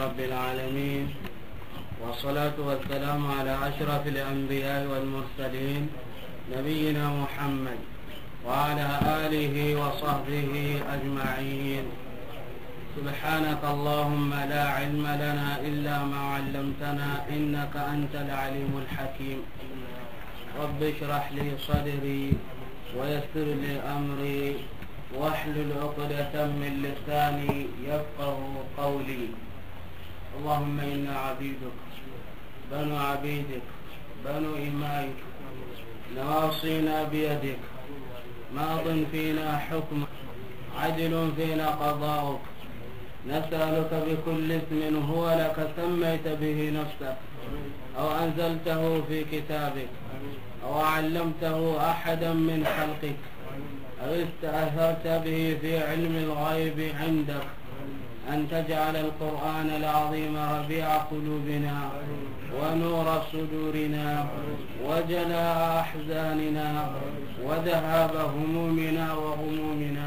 رب العالمين، والصلاة والسلام على أشرف الأنبياء والمرسلين نبينا محمد وعلى آله وصحبه أجمعين. سبحانك اللهم لا علم لنا إلا ما علمتنا إنك أنت العليم الحكيم. رب اشرح لي صدري ويسر لي أمري واحلل عقدة من لساني يفقه قولي. اللهم إنا عبيدك بنو عبيدك بنو إمائك نواصينا بيدك ماض فينا حكمك عدل فينا قضاؤك. نسألك بكل اسم هو لك سميت به نفسك أو أنزلته في كتابك أو علمته أحدا من خلقك أو استأثرت به في علم الغيب عندك أن تجعل القرآن العظيم ربيع قلوبنا ونور صدورنا وجلاء أحزاننا وذهاب همومنا وغمومنا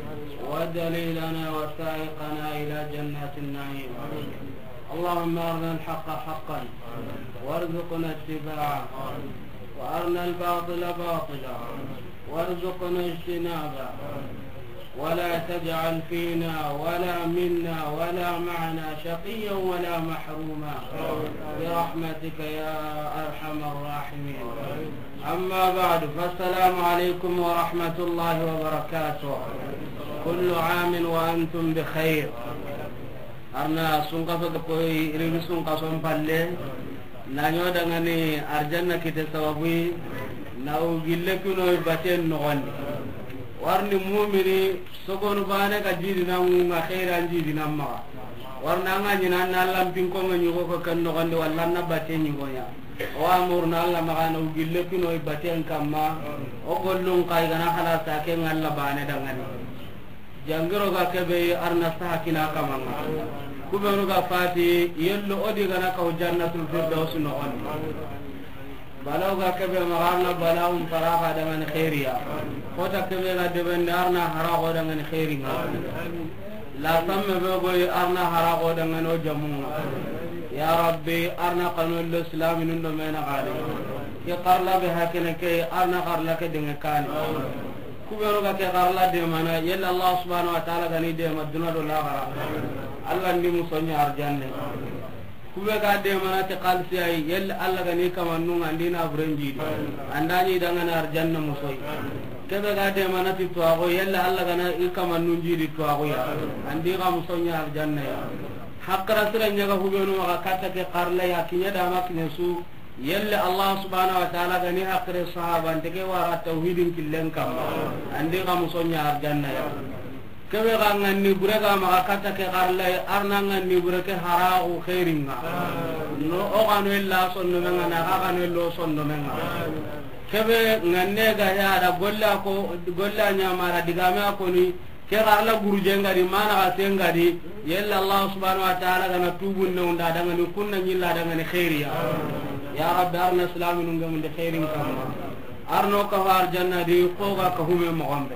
ودليلنا وسائقنا إلى جنات النعيم. اللهم أرنا الحق حقا وارزقنا اتباعه وأرنا الباطل باطلا وارزقنا اجتنابه ولا تجعل فينا ولا منا ولا معنا شقيا ولا محروما برحمتك يا أرحم الراحمين. أما بعد، فالسلام عليكم ورحمة الله وبركاته. كل عام وأنتم بخير. أرنا سنقف كوي إريد سنقف سنقفل نانيو دغني أرجنا كتسوابي ناو جلكنو باتين نغني warni mu'mini sogonu bane ka jidina ngunga khairan jidina ma warna nga nyina na lampin ko nyugo ko kan no gande walla na batte nyugo ya o amurna alla magana ugille kino batten kamma o gollun kai gana hala ta ke ngalla bane dangani jangiro ga kebe arna sakina kamanga kubero ga fati yello odi gana ka jannatul firdaus no on balaw ga kebe marana balawum faraga dengan khairiya kota kebe ga deben arna harago dengan khairinga la tamme be goy arna harago dengan o jamunga ya rabbi arna qanul islam nundo mena gale ya qarla be hakene ke arna qarla ke dengan kan kubero ga ke qarla de mana yalla allah subhanahu wa ta'ala gani de maduna do la gara allah ndi musonya arjanne kube ga de mana te qalsi ay yel alla ga ni kamannu andina brenji andani dangan arjanna musoi kebe ga de mana ti to ago yel alla ga na kamannu jidi to ago ya andi ga musonya arjanna ya hakra siranya ga hubenu ga kata ke qarla ya kinya da makne su yel allah subhanahu wa ta'ala ga ni hakre sahaba ndege wara tauhidin killen kam andi ga musonya arjanna ya kebe ga ngani burega ma kata ke garla arna ngani bureke harau khairinga no o kanu illa sonno menga na ga kanu lo sonno menga kebe nganne ga ya da golla nya mara digame ko ni ke garla guruje ngari mana ga tengari yalla allah subhanahu wa ta'ala ga na tubun no nda daga ni kunna nyilla daga ni khairiya ya rabbi arna islamin ngam de khairin kama arno ka war janna di ko ga ka hume mo gombe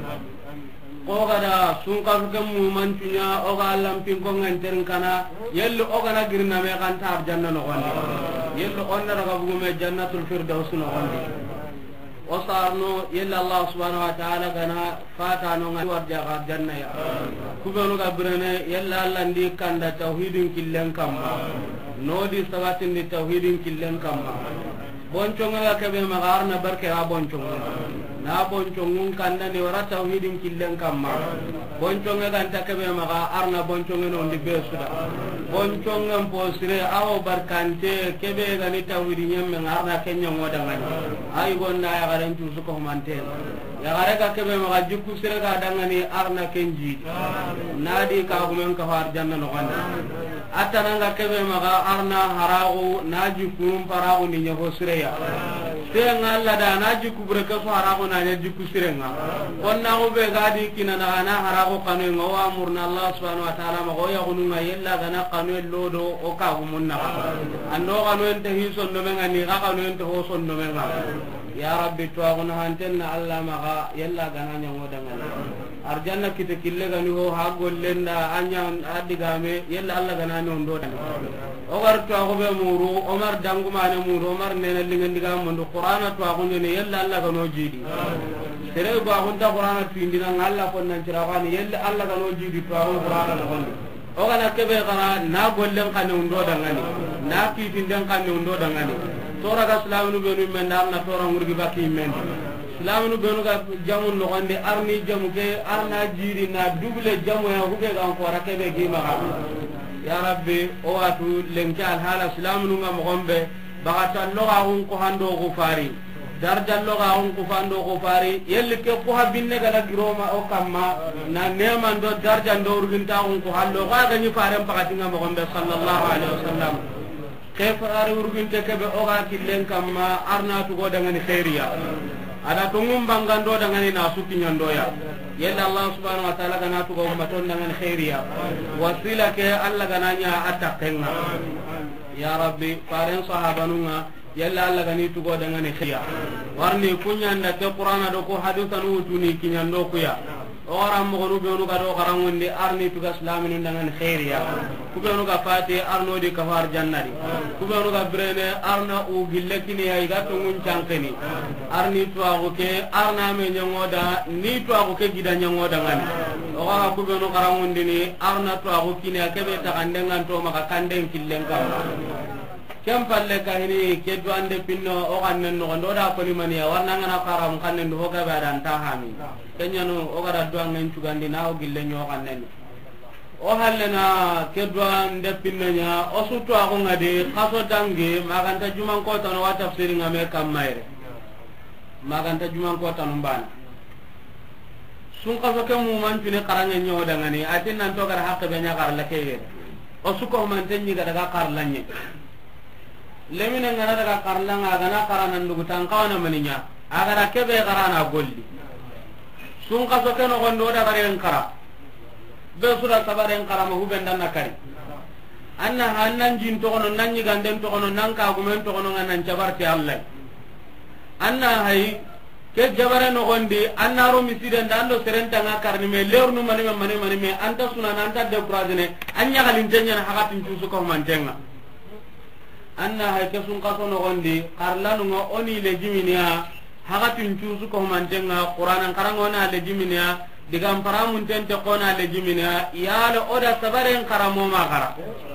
ko gada sunka gam mu mantunya o ga lampin ko nganten kana yello o gana girna me kan tar janna no wonni yello onna raga bu me jannatul firdaus no wonni o sarno yella allah subhanahu wa ta'ala gana fata no ngi warja ga janna ya kubenu ga brene yella allah ndi kanda tauhidin killen kamma no di sabatin ni tauhidin killen kamma bonconga ga kebe magarna barke ha bonconga na boncongun kanda ni wara tauhidin killen kamma bonconga ga takebe maga arna bonconga no ndi besuda bonconga posire awo barkante kebe ga ni tauhidin nyemme arna kenya ngoda ngani ay gonna ya garan tu suko mante ya gare ga kebe maga jikku sire ga dangani arna kenji nadi ka gumen ka har janna no ganda atananga kebe maga arna haragu naji kum paragu ni nyaho sire ya tenga alla da naji kubre ka haragu na nyaji kusirenga onna go be gadi kinana ana haragu kanu ngawa murna allah subhanahu wa ta'ala ma go ya gununga yella gana kanu lodo o ka gumunna ando kanu ente hison no menga ni ka kanu ente ho son no menga ya rabbi to aguna hantenna alla maga yella gana nyango dangal arjanna kite kille gani ho ha gollenda anya adigame yella Allah gana no ndo dan o warto ko be muru Omar danguma ne muru Omar ne lingen diga mondo Qur'ana to ko ne yella Allah gano jidi tere ba honda Qur'ana tindina Allah ko nan cirawani yella Allah gano jidi to ko Qur'ana no gondo o kana kebe kana na gollen kan ndo dangani na kitindan kan ndo dangani tora ga islamu be no men na tora ngurgi bakki men islamu be no ga jamu no gonde arni jamu ke arna jiri na double jamu ya hube ga ko rakebe gi ma ya rabbi o atu lenka al hala islamu ngam gombe bagata loga hun ko hando ko fari darja loga hun ko fando ko fari yelle ke ko habinne gala giroma o kamma na neman do darja ndo urginta hun ko hallo ga ga ni fare pakati ngam gombe sallallahu alaihi wasallam ke farare urginte ke be o ga killen kamma arna tu go dangani khairiya ada tungum bangando dangani nasuki nyandoya yalla Allah subhanahu wa ta'ala kana tu go maton dangani khairiya wasila ke Allah gananya atakenga ya rabbi faren sahabanunga yalla Allah gani tu go dangani khairiya warni kunya na ke qur'ana do ko hadithan utuni kinyando kuya orang mo gonu benu ga do garangonde arni tu islamin ndangan khairiya ku benu ga fati arno di kafar jannati ku benu ga brene arna u gillekini ay ga to ngun chankeni arni tu ago ke arna me nyangoda ni tu ago ke gida nyangoda ngani o ga ku benu garangonde ni arna tu ago kini akebe ta kandengan to maka kanden killenga kem palle kahini keddo ande pinno o kannen no ndo da ko limani ya warna ngana karam kannen do ga badan tahami kenyano o gara do ngen cugandi na o gille nyo kannen o hallena keddo ande pinno nya o suto ago ngade kaso dange maganta juman ko tan wa tafsiri ngame kammayre maganta juman ko tan mbana sun kaso ke mu man tune karanga nyo dangani atin nan to gara hakka be nya gar la keye o suko man tenni ga daga kar lanye lemina ngana daga karlanga gana karana ndugu tankawana maninya agara kebe garana golli sun kaso keno gondo da garen kara be sura sabaren kara ma hubenda nakari anna hannan jin to kono nanyi ganden to kono nan ka gumen to kono nganan jabarti Allah anna hay ke jabare no gondi anna ro misiden dando serenta ngakarni me lernu mani me anta sunan anta de prazene anya galin tenya hakatin tusu ko mantenga anna hay ke sun kaso no gondi karlanu ngo oni le jiminia hakatin cusu ko mantenga qur'anan karangona le jiminia digam paramun tente kona le jiminia yalo oda sabaren karamo magara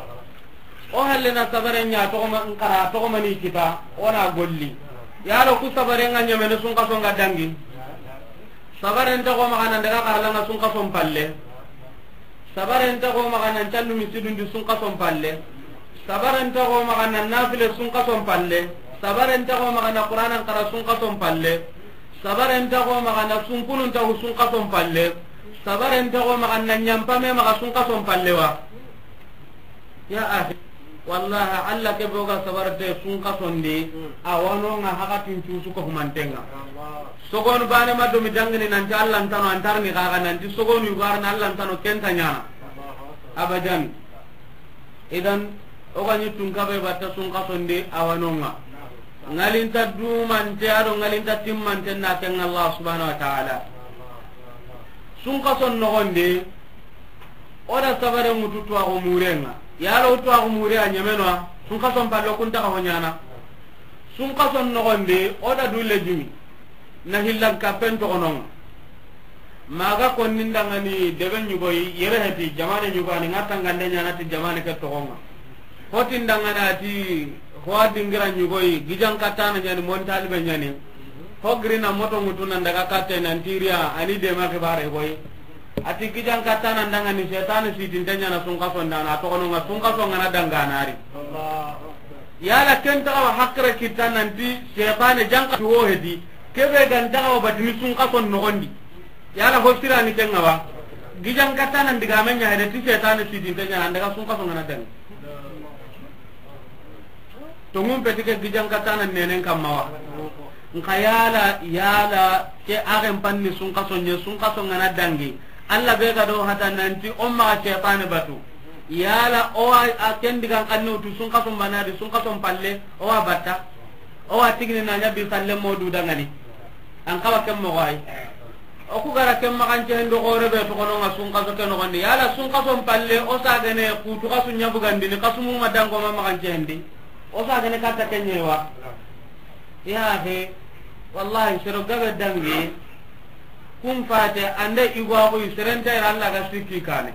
o halena sabaren nya to ma kara to mani kita ona golli yalo ku sabaren nya mene sun kaso ngadangi sabaren to ko magana daga karlanga sun kaso palle sabaren to ko magana callu misidun di sun kaso palle sabaran ta ko magana nafile sun kason palle sabaran ta ko magana qur'anan qara sun kason palle sabaran ta ko magana sun kunun ta sun kason palle sabaran ta ko magana nyampa me maga sun kason palle wa ya akhi wallahi alla ke boga sabarte sun kason di awano nga hakatin cusu ko mantenga sogonu bane maddo mi dangani nan Allah tano antarni kaga nan ti sogonu yugarna Allah tano kentanya abadan idan o ganyi tunkabe batta sun kasonde awanonga ngalinta dumante ado ngalinta timmante na ken Allah subhanahu wa ta'ala sun kason nogonde oda sabare mututu ago murenga yalo to ago mure anyamenwa sun kason pallo kunta ka honyana sun kason nogonde oda dulle jimi na hillan kapento ononga maga konninda ngani debe nyugoyi yere heti jamane nyugani ngata ngande nyana ti jamane ke tokonga hotin dangana ti hoadingira nyugoyi gijan katana nyani montali be nyani hogrina moto mutuna daga katte nantiria ani de ma ke bare boy ati gijan katana dangani setan si tindanya na sungka sondana to kono nga sungka songana danganari Allah yala kenta wa hakra kitan nanti setan janka ho hedi kebe ganta wa batini sungka son no gondi yala hosira ni kenga wa gijan katana ndiga menya hede ti setan si tindanya daga sungka songana dang to mun petike gijan katana nenen kamawa nka yala ke aren panni sun kaso ngana dangi alla be ga do hata nanti umma shaytan batu yala o akendi gan kanno tu sun kaso manadi sun kaso palle o abata o atigni na nyabi salle modu dangani an kawa kem mo way oku gara kem makan cehen do gore be to kono nga sun kaso ken ngondi yala sun kaso palle o sa gane ku to kaso nyabu gandi ni kaso mu madango ma makan cehen di o sa gane kata kenyewa ya he wallahi sero gabe dangi kum fate ande igwa ko serente Allah ga sikki kane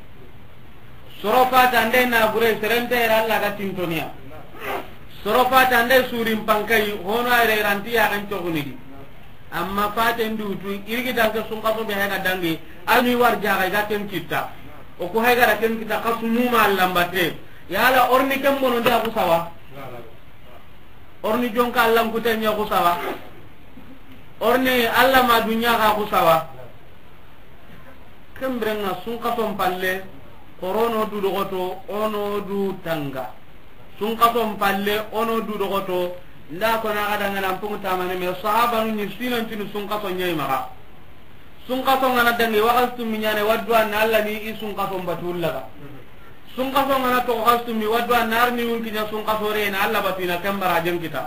soro fate ande na gure serente Allah ga tintonia soro fate ande surim pangkai hono ayre ranti ya kan coguni amma fate ndutu irgi danke sun kaso be haga dangi ani war jaga ga tem kitta o ko haga ra tem kitta kasumu ma lambate yala orni kam mono nda ko sawa orni jonka Allah ko tanya ko sawa orni Allah ma dunya ka ko sawa kembrenga sun kaso palle korono du dogoto ono du tanga sun kaso palle ono du dogoto nda ko na ada ngana pungu tamane me sahaba nu ni sinan tinu sun kaso nyai maka sun kaso ngana dangi wakastu minyane wadwa na Allah ni isun kaso batulla sun kaso ngana to wakastu mi wadwa nar ni un kinya sun kaso re na Allah batina kambara jeng kita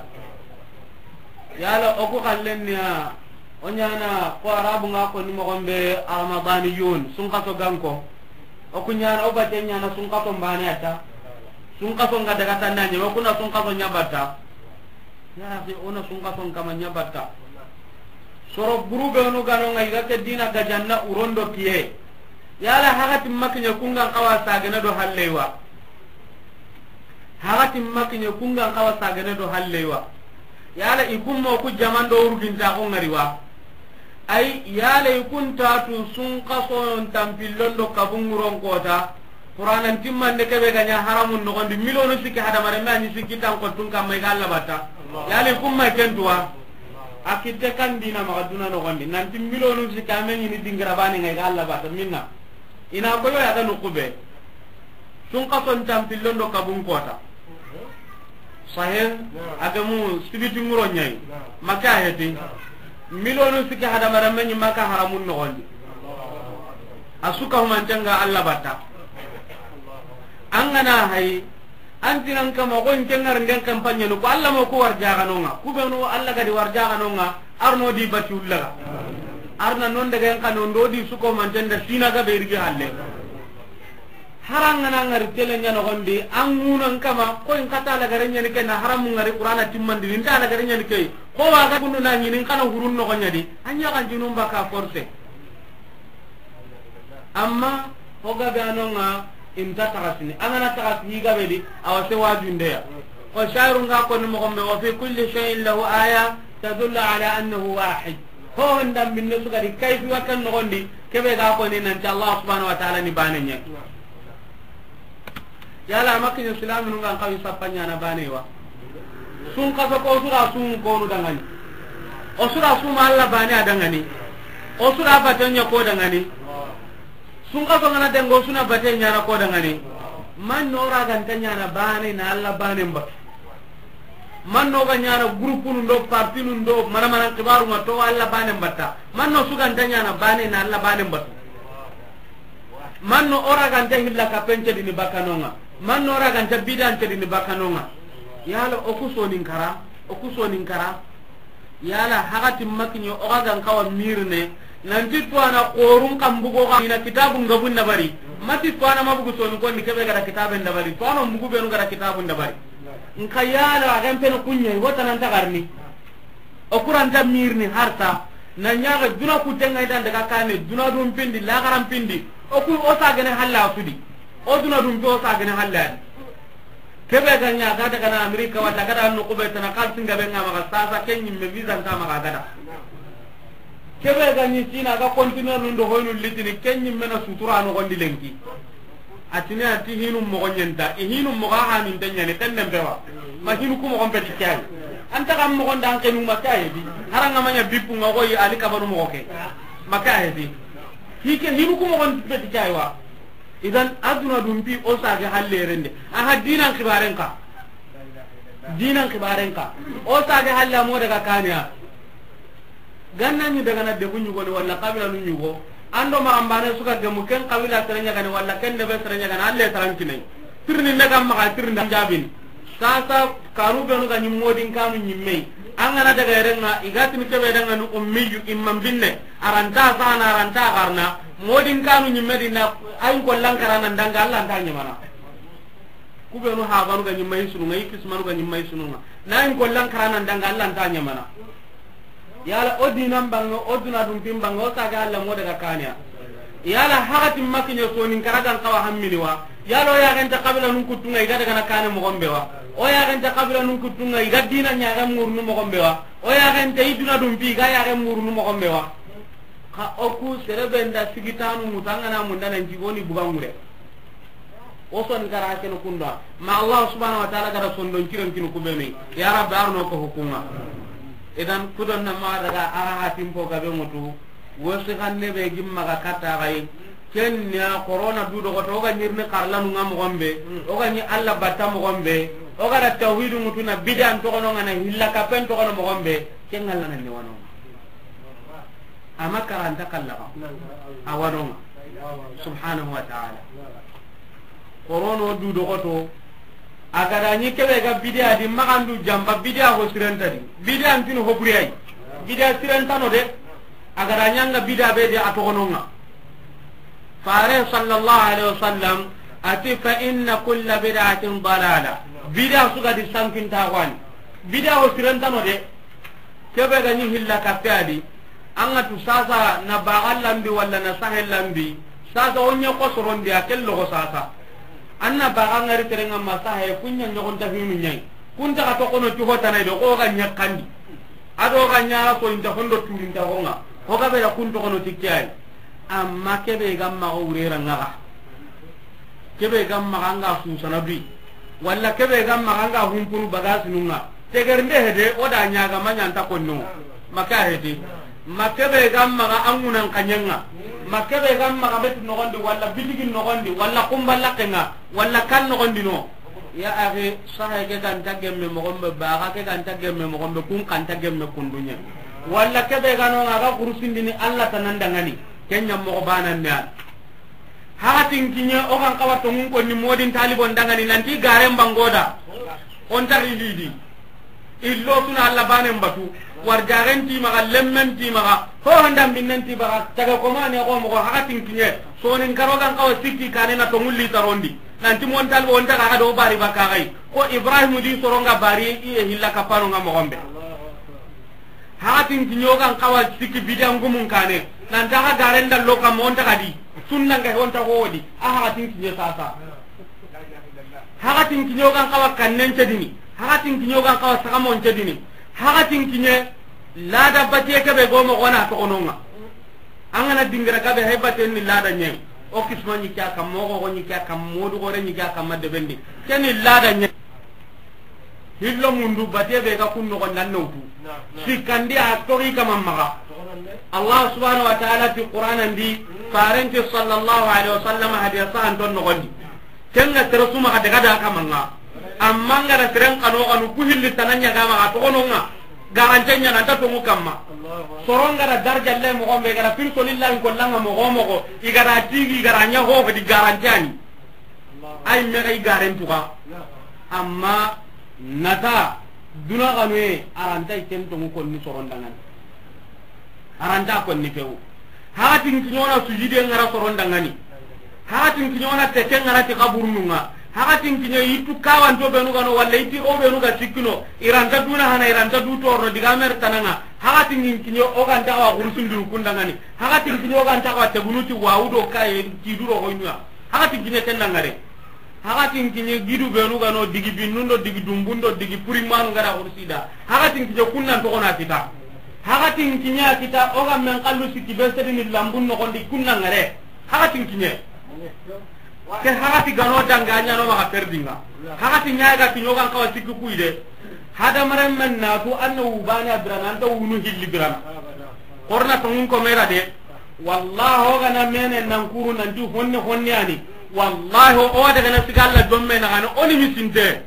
yala oku kallennya onyana ko arabu ngako ni mo gombe ramadaniyun sun kaso ganko oku nyana obatenya na sun kaso mbane ata sun kaso ngada katanya nyo kuna sun kaso nyabata ya fi ona sun kaso kama nyabata soro burube no gano ngai gake dina ga janna urondo kiye yala hagati makinya kunga kawasa gena do hallewa hagati makinya kunga kawasa gena do hallewa yala ikummo ku jamando urginta ko ngariwa ay yala ikunta tu sun kaso tampillondo kabunguron kota qur'anan timman de kebe ganya haramun no gondi milonu sikki hada mare mani sikki tan ko tun kam may galla bata yala ikumma kentuwa akitte kan dina magaduna no gondi nanti milonu sikki ameni ni dingira bani ngay galla bata minna ina ko yo ya no kube sun kaso tampillondo kabung kota sahel agamu sibiti nguro nyai maka hedi milonu sikki hada mare mani maka haramun no gondi asuka humantanga Allah bata angana hay antinan kama ko ngengar ngen kampanye no ko Allah mo ko warjaga nonga kubenu Allah gadi warjaga nonga arno di batulla arna non daga en kanu ndodi suko mantenda sina ga berigi halle harangana ngari telenya no gondi angunan kama ko en kata la garenya ni ken haramu ngari qur'ana timmandi ninta la garenya ni kay ko wa ga bunu na nyinin kana hurun no gonyadi anya kan junum baka force amma hoga be anonga inta tagasini angana tagasi higa bedi awase wajunde ya wa shairu nga ko mo gombe wa fi kulli shay'in lahu aya tadullu ala annahu wahid ho ndam minne suka di kayfi wakan no gondi kebe ga ko ni nan Allah subhanahu wa ta'ala ni banenya yala makin islam nu nga kawi sapanya na banewa sun ka ko sura sun ko nu dangani o sura sun Allah bane adangani o sura batanya ko dangani sun kaso ngana dengo suna bate nyana ko dangani man nora gantanya na bane na Allah bane mba man no ganyana grupu ndo parti ndo mana kibaru ma to Allah bane mbata man no suga gantanya na bane na Allah bane mba man no ora ganta hilla ka pence dini bakanonga man no ora ganta bidan te dini bakanonga yala okuso ninkara yala hagati makinyo oga gan kawa mirne nanti tuana qorun kambugo ga ina kitabun gabun dabari mati tuana mabugo sonu ko ni kebe gara kitaben dabari tuana mbugo be no gara kitabun dabari nkayala agampe no kunye wota nan tagarni okuran ta mirni harta nanyaga duna ku tenga idan daga kane duna dum pindi la garam pindi oku o sagene halla sudi o duna dum to sagene halla kebe ganya ga daga na Amerika wala gada no ko be tan kal singa be ngama ga sasa kenyi me visa ngama ga gada kebe ganyi Cina ga continuer ndo hoynu litini kenyi mena sutura no gondi lenki atina ati hinu mo gonyenta hinu mo ga ha min tanya ne tenne bewa ma hinu ko mo gombe tikay anta kam mo gonda an kenu makaye bi haranga manya bipu ngoy ali kabaru mo ke makaye bi hike hinu ko mo gonde tikay wa idan aduna dum bi o sa ga halle rende aha dinan kibarenka o sa ga halla mo daga kaniya ganna ni daga na de bunyu goni walla kabila nu nyugo ando ma ambane suka gemu ken kabila terenya gani walla ken de be terenya gani alle tarankinai tirni naga ma tirni jabin sasa karu be no gani modin kanu nyimme an angana daga renga igati mi kebe daga nu ummiyu imam binne aranta sana aranta garna modin kanu nyimedina ay ko lankarana ndanga Allah ndanya mana kubenu ha banu ga nyimay sunu ngai kismanu ga nyimay sunu na ko lankarana ndanga Allah ndanya mana yala odinam bango oduna dum timbango saga Allah mo daga kanya yala hakati makinyo sonin karagan kawa hammini wa yalo ya ganta kabila nun kutunga igada kana kane mo gombe wa o ya ganta kabila nun kutunga igadina nyaga murnu mo gombe wa o ya ganta iduna dum bi ga ya ga murnu mo gombe wa ka oku serebenda sigitanu mutanga na mundana njigoni bugangure o son kara ken kunda ma Allah subhanahu wa ta'ala gara son don kiran kinu kubemi ya rabbi arno ko hukuma idan kudon na ma daga ara timpo ga be mutu wosi kanne be gimma ga kata gai kenya corona du do to ga nyirne karlanu ngam gombe o ga ni alla batta mo gombe o ga da tawhidu mutuna bidan to kono ngana hilla ka pen to kono mo gombe kengal nan ni wano ama karanta kallaka awano subhanahu wa ta'ala corona du do to aga da ni kebe ga bidia di magandu jamba bidia ho sirenta di bidia antino ho buriyai bidia sirenta no de aga da nyanga bidia be di atokononga fare sallallahu alaihi wasallam ati fa inna kulla bid'atin dalala bid'a suga di sankin tawani bid'a ho sirenta no de kebe ga ni hilla kapadi anga tu sasa na bagallambi walla na sahellambi sasa onya ko sorondi akello ko sasa anna baga ngari terenga masahe kunya nyogon ta hinu nyai kunta ka to kono tu hota na do ko ga nyakandi ado ga nya ko inda hondo tulinda honga ko ga be la kunto kono tikkay amma kebe gamma o urera ngaga kebe gamma anga su sanabi walla kebe gamma anga humpuru bagas nunga tegernde hede oda nyaga manyanta konno maka hede makebe gamma ga angunan kanyenga makebe gamma ga betu nogondi walla biligi nogondi walla kumballa kenga walla kan nogondi no ya age sahay ke kan tagemme mo gombe baga ke kan tagemme mo gombe kun kan tagemme kundunya walla kebe ga no ga kurusindini Allah tananda ngani kenya mo banan ne hatin kinya o kan kawato mun ko ni modin talibon dangani nanti garen bangoda on tari lidi illo tuna Allah banen batu warjaren ti maga lemmen ti maga ho handam binnen ti baga taga ko mane ko mo hatin kinye sonin karogan kaw sikki kanena to mulli tarondi nanti mon tal on taga ga do bari bakagai ko Ibrahim di soronga bari e hilla kapano ngam gombe hatin kinyo kan kaw sikki bidan gumun kane nan taga garen dal loka mon taga di sunna ga on tago wodi a hatin kinye sasa hatin kinyo kan kaw kannen cedini hatin kinyo kan kaw sakamon cedini hakatin kinye lada batie ke be gomo gona to ononga angana dingira ka be hebaten ni lada nye o kisma ni kya kam mo go ni kya kam modu gore ni kya kam de bendi keni lada nye hillo mundu batie be ga kunno ko nan nowtu sikandi a tori kama maga Allah subhanahu wa ta'ala fi Qur'an andi farenti sallallahu alaihi wasallam hadisa anton no gondi kenga terusuma ka daga da kamanga amma ngara sereng kanu kanu ku hilli tananya gama to ononga garantenya nanta to mukamma soronga da darja le mo gombe gara pirko lillahi ko langa mo gomo ko igara tigi garanya ho di garantani ay me ay garantuka amma nata duna kanwe aranta item to ko ni sorondangan aranta ko ni fewu hatin kinyona sujide ngara sorondangani hatin kinyona tete ngara ti kaburunga hakatin kinyo itu kawan to benu gano walla iti o benu ga sikino iranta duna hana iranta du torno diga mer tananga hakatin kinyo o kan tawa kursundu kundangani hakatin kinyo kan tawa tebunuti wawudo kay ti duro hoynya hakatin kinyo tendangare hakatin kinyo gidu benu gano digi binnundo digi dumbundo digi purimanu gara kursida hakatin kinyo kunnan to kona kita hakatin kinyo kita o ga men kallu sikki besedi ni lambun no kondi kunnangare hakatin kinyo ke hakati gano danganya no maka perdinga hakati nyaaga tinyogan kawa sikku kuide hada maram men na to annu bana brana to unu hilli brana korna to ngun ko mera de wallahi gana menen nan kuru nan du honne ani wallahi o daga na sigalla domme na gano oni misinte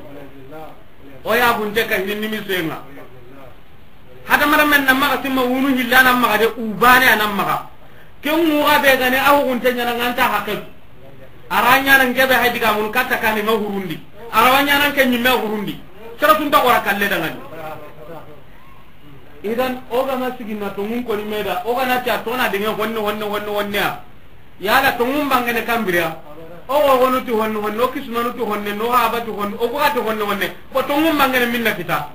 o ya bunte ka hinni misenga hada maram men na maka timma unu hillana maka de ubane anam maka ke mu ga be gane awu gunte nyana nganta hakku aranya nan gebe haydiga mun katta kane ma hurundi arawanya nan ken nyimme hurundi sera tun ta gora kalle dangan idan oga masigina to mun ko ni meda oga na ta to na de honne yala to mun bangene kambira o wonu ti honno kismanu ti honne no haba ti honno o ko to honne ko to mun bangene minna kita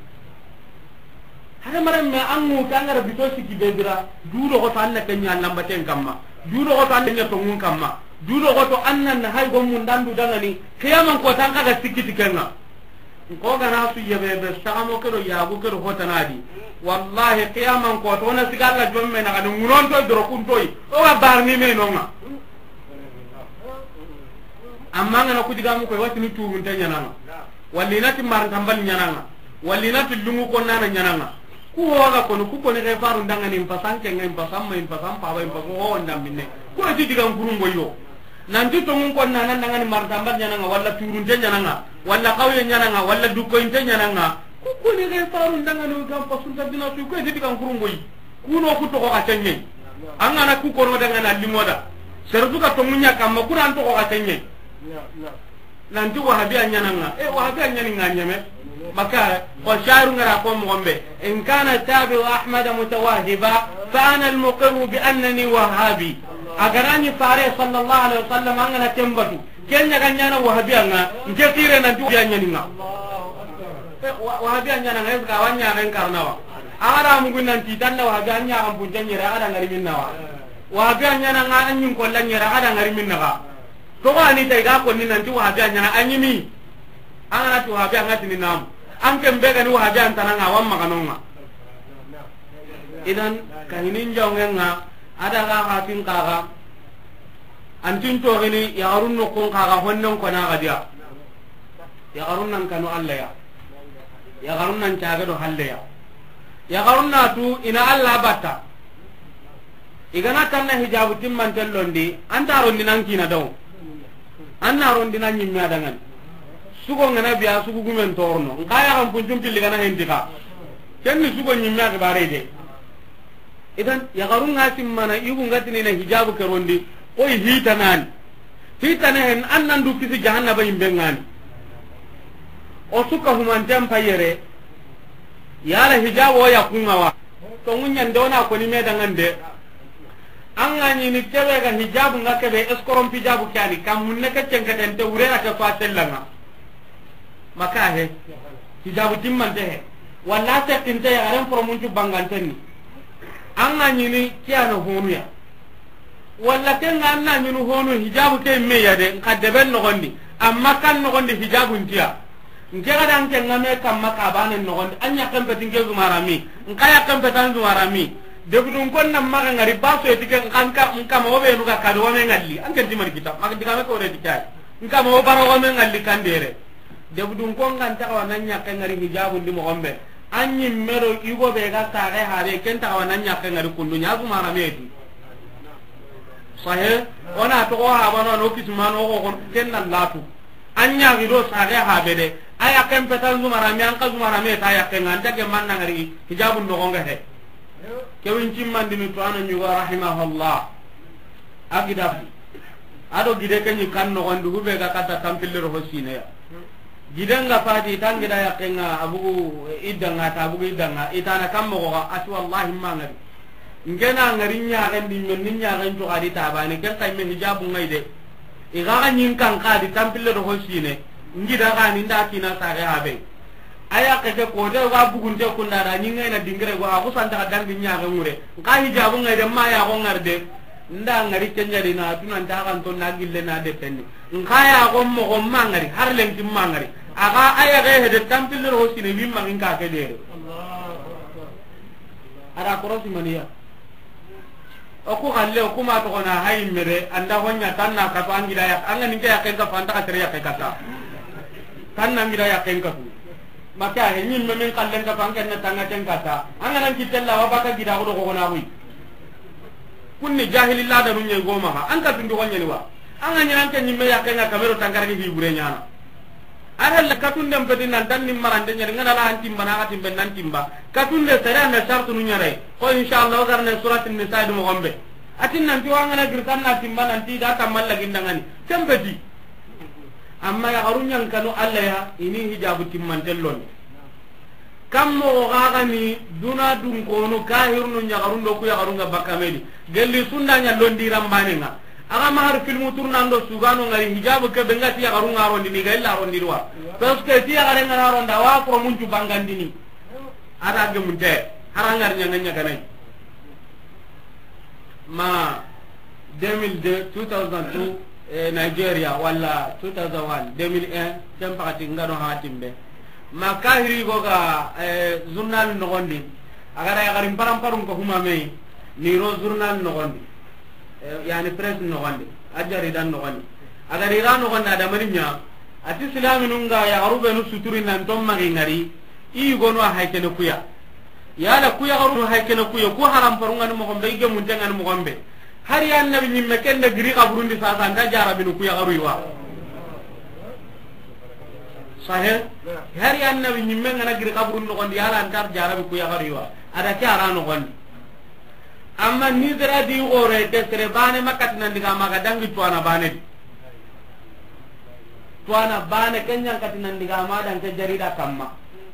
hada maram me angu kangara bito siki bebira dudo ko tan na kenya lambaten kamma dudo ko tan nya to mun kamma dudo ko to annan na hay gom mun dandu dangani kiyaman ko tan kaga sikiti kenga ko gana su yebe be sagamo ko yagu ko hotanadi wallahi qiyaman ko to na sigalla jomme na kan ngunon to doro kun toy o ga barni me nonga amma ngana ku digamu ko wati ni tuun tanya nanga walli nati mar tambal nyananga walli nati lungu ko nana nyananga ku hoga ko ku ko ne re faru ndanga ni pasanke ngai pasam mai pasam pa bai paso ho ndam minne ko ti digam kurungo yo nanti to mun ko nana ndanga ni mar tambal nyananga walla tuun tanya nanga walla qawye nyananga walla dukko intanya nanga ko ni re faru ndanga no gam pasunta dina su ko ti digam kurungo yi kuno ku to ko atanye angana ku ko no daga na limoda serbu ka to munya kam ko ran to ko atanye nanti wahabi anyananga wahabi anyaninga nyame maka wa sharu ngara ko mogombe in kana tabi ahmad mutawahiba fa ana al-muqir bi annani wahabi agarani fare sallallahu alaihi wasallam angana tembatu kenya ganyana wahabi anga ngekire nanti anyaninga wahabi anyananga eska wanya ren karnawa ara mugun nanti tanda wahabi anya am punjanyira ada ngari minnawa wahabi anyananga anyin kollanyira ada ngari minnaga to ani tay ga ko ni nanti wahabi anyana anyimi angana to wahabi angati ni nam anke mbega ni wahabi antananga wamma kanonga idan kahinin jongenga ada ga hatin kaga antin to gini ya arun no kon kaga honnon ko na ga dia ya arun nan kanu alla ya arun nan caga do halle ya arun na tu ina alla batta igana tanna hijabu timman tellondi antaro dinan kina daw anna rondina nyimme adangan sugo ngana biya sugo gumen torno ngaya kan punjum pilli kana hendika kenni sugo nyimme ga barede idan ya garun ngasim mana yugo ngatini na hijabu ke rondi oy hitanan hen annan du kisi jahannaba imbengani o suka human jampa yere yala hijabu ya kungawa to munya ndona ko ni medangan de angani ni tebe ga hijabu ngakebe eskorom hijabu kyani kam munne ka cenketen te urera ka fatellanga maka he hijabu timman te walla te tinte ya ran promunju banganteni angani ni kyano honuya walla ken anna ni honu hijabu te me ya de kadeben no gondi amma kan no gondi hijabu ntia ngega dan ken ngame kam maka banen no gondi anya kan petin ke zumarami ngaya kan petan zumarami debudun kon nam maga ngari baso etike kanka ngam obe nuga kado wame ngalli anke dimar kita maga digame ko re dikai ngam o baro wame ngalli kandere debudun kon kan ta wananya kan ngari hijabu ndimo gombe anyi mero igo be ga tare hare ken ta wananya kan ngari kundu nyagu mara meti sahe ona to ha bana no kismano ko kon ken nan latu anya gido sare ha bede aya kan petal zumara mi an ka zumara me ta ya kan anda ke man ngari hijabu ndo gonga he kewin cimmandi mi to ana nyugo rahimahullah agida ado gide kanyi kan no gondu hube ga kata tampilero hosine ya gidenga fati tangida yakenga abugu idanga ta abugu idanga itana kammo ko ati wallahi mangari ngena ngarinya gandi menninya ganto adi tabani ken kay me hijabu ngaide igaga nyin kan ka di tampilero hosine ngida ga ninda kina sare habe aya keke ko de wa bugunte kunna da nyinga na dingre go aku santa kadang binya ga ngure ka hijabu ngai de maya ko ngarde nda ngari kenya dina tunan ta kan ton nagille na de penni ngaya go mo go mangari har len tim mangari aga aya ga he de tampil ro sine wi mangin ka ke de ara korosi maniya o ko galle o kuma to na hay mere anda honya tanna ka to angira ya anga ninke ya ken ka fanta ka tere ya ke kata tanna ngira ya ken ka maka he nyin men kallen ka banken na tanga ten kata anga nan kitella wa baka gida ko ko na wi kunni jahilillah da nun go ma an ka tundu wanya ni wa anga nyan kan nyimme ya kenya kamero tangara gi hibure nyana ara la katunde mpedi nan tan nim marande nyari ngana la antim bana katim ben nan timba katunde sare na shartu nun nyare ko inshallah garna surat an-nisa du mo gombe atin nan tiwanga na girtan na timba nan ti da tamal lagi ndangani kembedi amma ya garunyang kanu alla ya ini hijabu timman tellon kammo gaga ni duna dun kono kahirnu nyagarun do ku yagarunga bakamedi gelli sunna nya londiram banenga aga mahar filmu turnando sugano ngari hijabu ke bengati yagarunga rondi ni gella rondi wa parce que ti yagarenga ronda wa ko munju bangandini ada gemunte harangar nya kanai ma 2002 Nigeria wala 2001 2001 tempati ngano hatimbe makahiri goga journal nogondi agara yagarim paramparum ko humame ni ro journal nogondi yani press nogondi ajari dan nogondi agari ran nogondi ada marinya ati islaminunga yagaru benu suturi nan tomma ngari i gono haykene kuya yala kuya garu haykene kuya ko haram parunga no mo gombe ge mun tangan mo gombe hari annabi nyimme kende giri kaburundi sasa nda jarabinu kuya garu yiwa sahel hari annabi nyimme ngana giri kaburun no gondi yala antar jarabi kuya garu yiwa ada cara no gondi amma ni dara di ore te sere bane makat nan diga maga dangi tuana bane kenyang katinan diga ma dan ke jarida kamma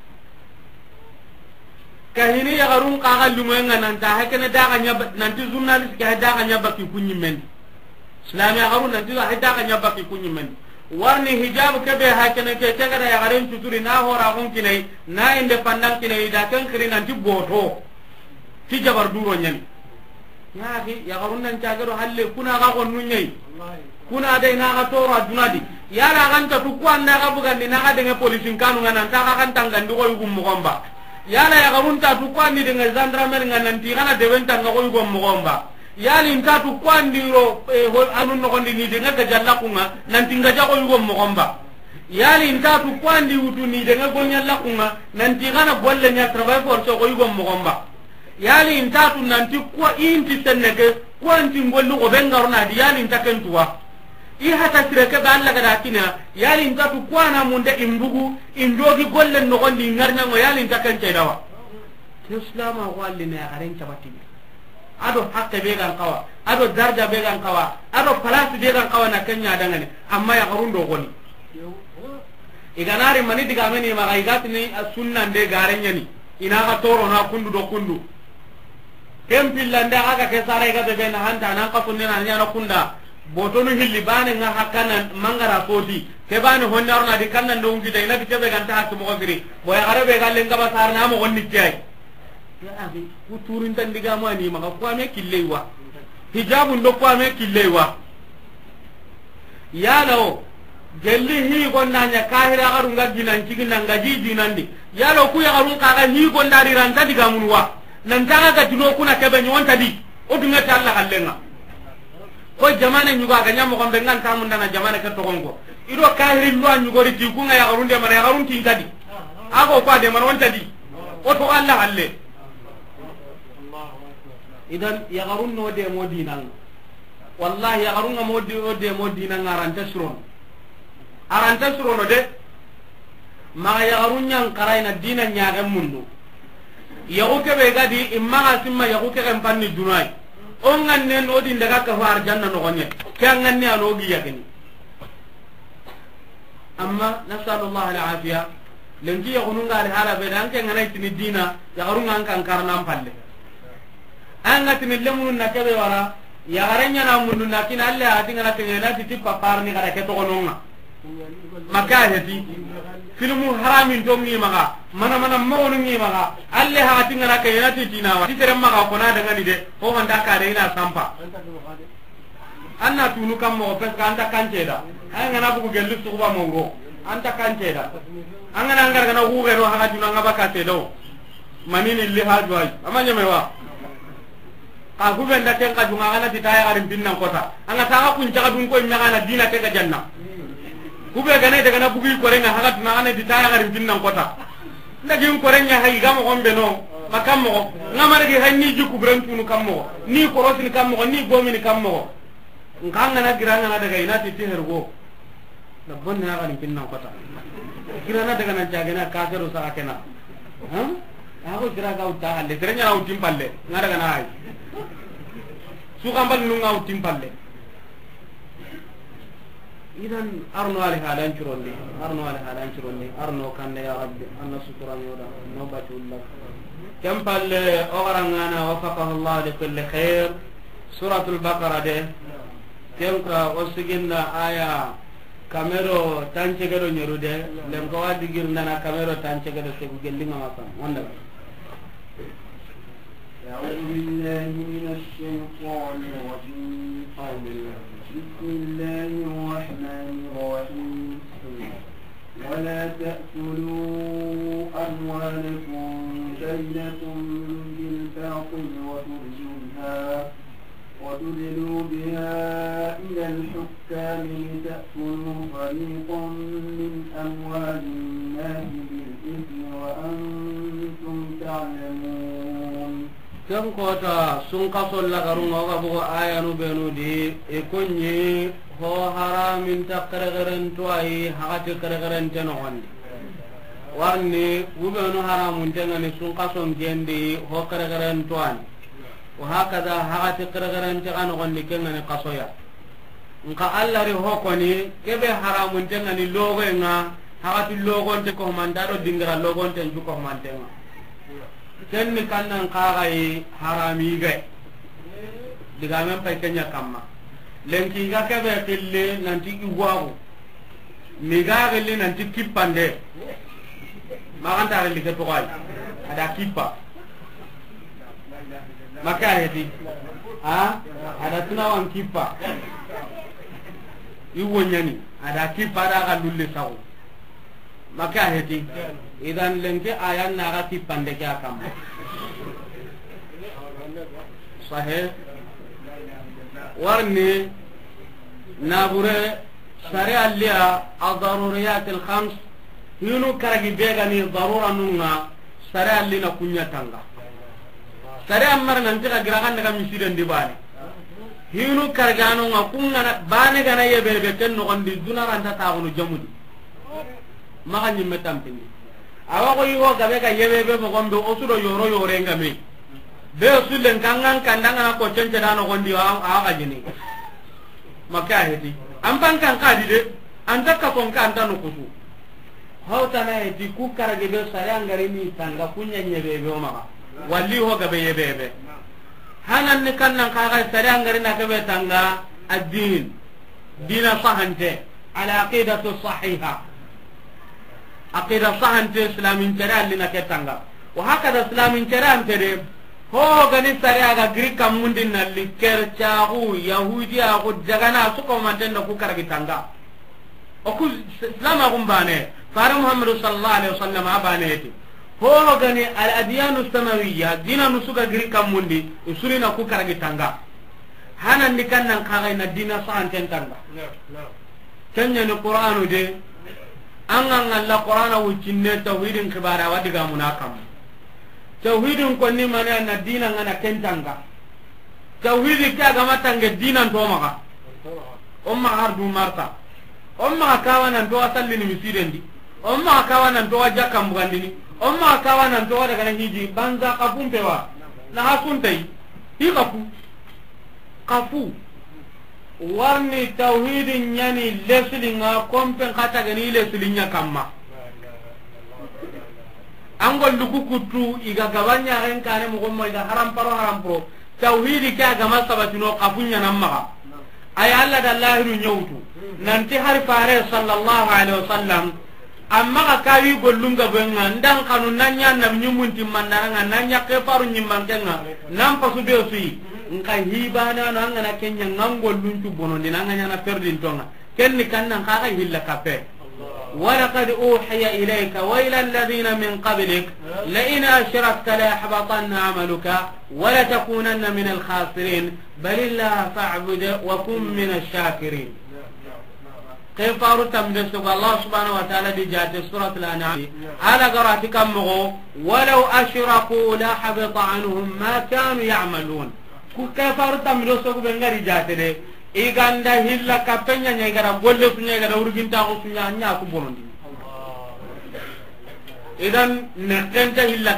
kahini ya garun kaga lumenga nan ta hakene daga nyaba nanti jurnalist ka daga nyaba ki kunyimen islami ya garun nanti daga nyaba ki kunyimen warni hijab ke be hakene ke tegada ya garen tuturi na hora gon kinai na inde pandang kinai da kan kiri nanti boto ti jabar duro nyani ya gi ya garun nan tagaro halle kuna ga gon nunyai kuna dai na ga toro adunadi yara ganta tu kwanda ga bugan ni na ga de polisin kanu ngana ta ga kan tangandi ko yugum mo gomba yala ya garunta tu kwandi dengan gendarmerie ngananti kana dewenta ngako yugo mogomba yali ntatu kwandi ro anu no kondi ni dengan gajalla kunga nanti ngaja ko yugo mogomba yali ntatu kwandi utu ni dengan gonya lakunga nanti kana bolle nya travail force ko yugo mogomba yali ntatu nanti kwa inti teneke kwanti ngollu ko bengarna di yali ntakentuwa i hata sireke ba Allah gada kina yali ntatu kwana munde imbugu indogi golle no gondi ngarnya ngo yali ntaken cedawa islama walli ne aren tabati ado hakke be gan kawa ado darja be gan kawa ado place be gan kawa na kenya dangane amma ya garundo goni iganari mani diga meni ma gaigatni sunna de garenya ni ina ga toro na kundu do kundu tempillanda aga ke sare ga be na handa na ka tunne na nyana kunda botonu hilli bane nga hakana mangara koti ke bane honnar na di kanna ndo ngi dai na bi tebe ganta hakku mo giri boy arabe galle ngaba sar na mo wonni tay ya abi uturin tan diga mo ni maka ko ame killewa hijabu ndo ko ame killewa yalo gelli hi gonna nya kahira garu ngaginan ciginan ngaji dinandi yalo ku ya garu ka ga hi gonda ri ranta diga munwa nan taga ga dino kuna kebe nyonta di o dunga ta Allah kallenga ko jamane nyuga ga nyamo gombe ngan tamu ndana jamane ka to gongo ido kahiri ndo anyugori ti kunga ya garunde mara ya garunti tadi ago kwa de man wonta di o to Allah halle idan ya garun no de modinan wallahi ya garun modi o de modinan aranta surono de ma ya garun nyang karaina dinan nyaaga mundu ya o kebe gadi imma asimma ya ko kebe panni dunai on nganne no di ndaga ka war janna no gonye kan nganne anogi yakini amma nasallallahu alaihi lengi ya gununga al harabe dan ke ngana tini dina ya garunga kan karna palle anga tini lemun na kebe wara ya garanya na mundu na kin alla ati ngana tini na titi papar ni kada ke to gononga maka heti filmu haramin to ngi maga mana mo ngi maga alle ha ati ngana ke na titi na wa titere maga ko na daga ni de ko handa ka de ina sampa anna tunu kam mo pes ka anta kanceda ay ngana bugu gelu suba mongo anta kanceda angana ngar kana huge no haga juna ngaba ka tedo manini li hajwai amanya mewa ka hubenda ken ka junga kana ditaya garim binnan kota anga taga kun jaga dun ko nyana dina ke ga janna hube gane daga na bugi korenga haga tuna kana ditaya garim binnan kota ndagi korenya hay gamo gombe no makammo ngamare gi hayni jukku bran tunu kammo ni korosin kammo ni gomini kammo nganga na giranga na daga ina ti hergo na bonna na garim binnan kota kirana daga nan jagena kaseru sa akena ako kiraga utta halle terenya utim palle ngara kana ay su kambal nu nga utim palle idan arno ali halan cirondi arno kan ya rabbi anna sukuran yoda no batullah kam palle ogarangana wafaqahu Allah li kulli khair suratul baqara de kam ka osigina aya kamero tanche gado nyerude lem ko wadi girndana kamero tanche gado se gelinga masa wanda أعوذ بالله من الشيطان الرجيم بسم الله الرحمن الرحيم ولا تأكلوا أموالكم بينكم بالباطل وتدلوا بها إلى الحكام لتأكلوا فريقا من أموال الناس بالإثم وأنتم تعلمون كم قوتا سنقا صلى قرون وغبو آية نبينو دي إكوني هو حرام تقرغرن توائي حقات قرغرن تنوان warni wubenu haramun tengani sunqa son gendi ho qaragaran toan wa hakaza hagati qaragaran tagano gonni kengani qasoya nka alla ri ho koni kebe haramun tengani logo nga hagati logo te ko mandaro dingra logo te ko mantenga kenni kannan qagai harami ga diga men pay kenya kamma lenki ga kebe kille nanti igwagu mi ga gelle nanti kipande maganta gelle ke to gai ada kipa maka hedi ada tunawan kipa iwonyani ada kipa da ga dulle sawo maka hedi idan lenke ayan na ga kipande kya kam sahih warni nabure sari alliya ad-daruriyat al-khams hinu karagi begani darura nunga sari allina kunya tanga sari ammar nan tira giragan daga misiden di bani hinu kargano nga kunna bane gana yebe be ten no gondi dunaran ta taunu jamudi maka nyimme tampini awa ko yiwo gabe ga yebe be mo gombe osudo yoro yore ngame be sulen kangan kandanga na ko cence dano gondi awa jini maka hedi ampan kan kadi de anta ka kon kan tanu kusu hauta na hedi ku karage be sari angare ni tanga kunya nyebe be o maka walli ho gabe yebebe hanan ni kannan ka ga sari angari na gabe tanga ad-din dina sahante ala aqidatu sahiha aqida sahante islamin tara lina ke tanga wa hakada islamin tara amtere ho gani sari aga grika mundin na liker chahu yahudiya ko jagana su ko mantenda ku karagi tanga o ku islama gumbane fara muhammadu sallallahu alaihi wasallam abane ho gani al adyanu samawiyya dina nusuga giri kamundi usurina ku karagi tanga hanan ni kannan kaga na dina sahante tanga kenya ni qur'anu de angan alla qur'ana wucinne tauhidin khibara wadiga munakam tauhidin ko ni mana na dina ngana kentanga tauhidi ka ga matange dina to maka umma hardu marta umma kawana to asallini misidendi umma kawana to wajakam bugandini umma kawana to daga na hiji banza kapumpewa na hasuntai hi kafu warni tauhidin yani leslinga kompen kata gani leslinya kamma angol lukukutu iga gabanya ren kane mo gommo iga haram pro tauhidi ka ga masabatino kafunya namma ay alla dallahi nyawtu nanti har fare sallallahu alaihi wasallam amma ka kawi gollunga benga ndang kanu nanya nam nyumunti mandaranga nanya ke faru nyimmangenga nam pasu be sui nka hibana no ngana kenya ngangol luntu bonondi nanga na perdin tonga kenni kannan ka ga hilla kape ولقد أوحي إليك وإلى الذين من قبلك لئن أشركت ليحبطن عملك ولتكونن من الخاسرين بل الله فاعبد وكن من الشاكرين كيف أردتم بسوك الله سبحانه وتعالى دي جاءت سورة الأنعام على قراتك أمغو ولو أشركوا لحبط عنهم ما كانوا يعملون كيف أردتم بسوك بنغري جاءت دي iganda hilla kapenya nyegara golle sunya gara urginta ko sunya nya ku bonondi idan nekenta hilla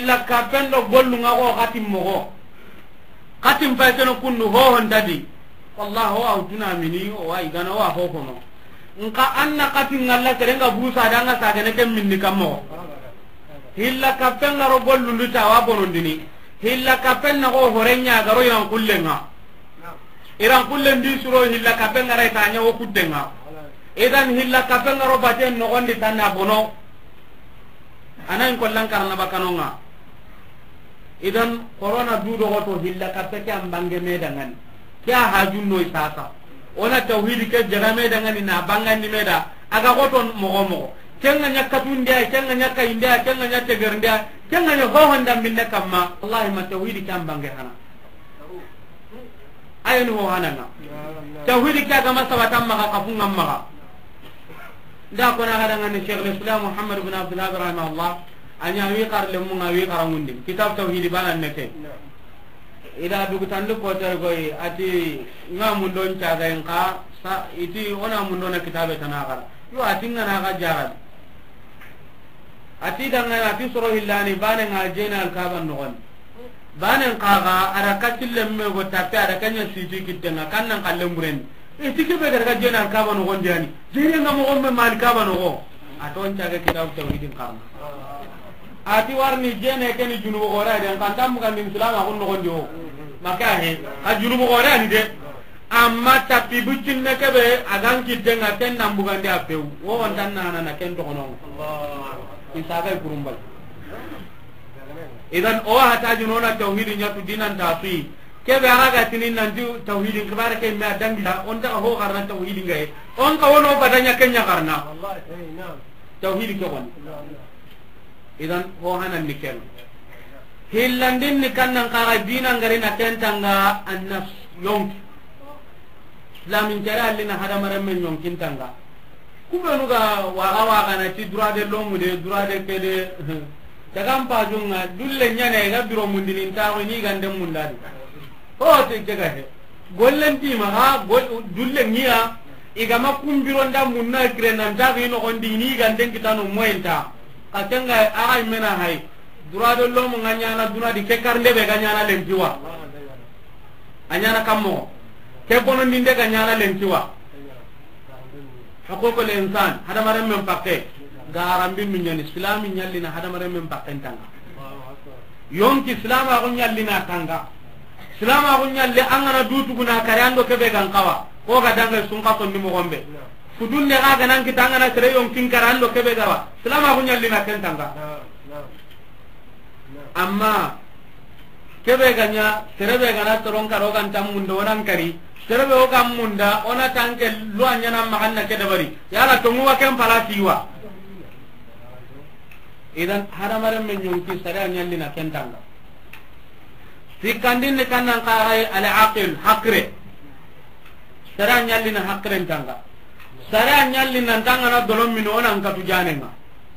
kapendo gollu ngago katim mogo katim paiteno kunnu ho hondadi wallahu wa tuna mini wa igana wa hokono nka anna katin ngalla terenga busa danga sagene kem minni kammo hilla kapenga ro gollundu tawa bonondini hilla kapenna go horenya garo iran kullenga iran kullen di suro hilla kapenga ray tanya wo kuddenga idan hilla kapenga ro baten no gondi tanna bono anan kollan karna bakanonga idan corona dudo goto hilla kapeke ambange medangan kya hajunno isasa ona tauhid ke jagame dengan ina bangan ni meda aga goton mogo kenga nyakatundia kenga nyaka india kenga nyaka gerndia kenga nyo honda minne kamma wallahi ma tauhid ke ambange hana ayno ho hananga tauhid ke aga masawatam maka kafunga maka nda ko na gadanga ni Syekh Islam Muhammad bin Abdullah rahimahullah anya wi qarle mu ngawi qarangundi kitab tauhid banan nete ida dugu tandu ko tar goy ati ngamun don caga en ka sa iti ona mun don kitabe tanakar yo ati ngana ga jarat ati danga ati soro hillani bane ngajena al kaban no gon bane qaga ara katille me go tappe ara kanya siji kitena kannan kallem buren iti ke be daga jena al kaban no gon jani jeni ngamo gon me mal kaban no go aton caga kitab tauhidin karna ati warni jene keni junubo ora den kantam kan islam akon no gon jo maka he ajunu mo ora ni de amma tapi bucin ne kebe agan kidenga ken nambugan dia peu wo wandan na ken to kono Allah isaga kurumbal idan o hata junona tauhid nya tu dinan tafi kebe araga tinin nanti tauhid kibara ke me adanga on ta ho karna tauhid ngai on ka wono badanya kenya karna Allah na'am tauhid ke kon idan ho hanan nikel hillandin ni kannan kaga dinan gari na kentanga annas yonk islamin jara lina hada maram men yonkin tanga kubenu ga waga na ti durade lomu de durade kede dagam pajunga dulle nyane ga biro mundinin tawo ni gande mundadi o te jega he gollen ti ma ha dulle ngiya igama kumbiro nda munna krenan dagi no gondi ni gande kitano moenta katenga ay mena hay durado lomu nganyana dunadi ke karnde be ganyana lenjiwa anyana kammo ke bono ndinde ganyana lenjiwa hakoko le insan hada maram men pakke garambi min nyani islami nyallina hada maram men pakke tanga yonki islam agun nyallina tanga islam agun nyalle angana dutu guna karyando ke be gankawa ko ga danga sunka ko ndimo gombe fudunne ga ganan kitanga na sere yonkin karando ke be gawa islam agun nyallina tanga amma kebe ganya terebe gana toron karo kan tamundo onan kari terebe o kam munda ona tanke luanya na makanna ke dabari yala to muwa kem palatiwa idan haramare men yonki sare anyalli na kentanga sikandin ne kannan qarai al aqil hakre sare anyalli na hakre tanga sare anyalli na tanga na dolom min onan katu janenga